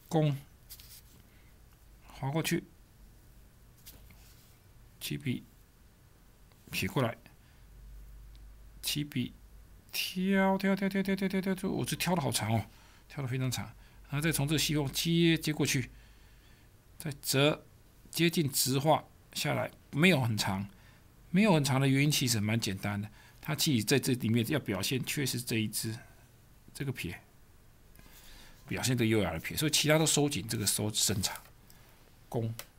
攻，划过去，起笔撇过来，起笔挑，我这挑的好长哦，挑的非常长，然后再从这个细缝接过去，再折，接近直画下来，没有很长，没有很长的原因其实蛮简单的，它其实在这里面要表现确实这一支这个撇。表现这优雅的撇，所以其他都收紧，这个收伸长，攻。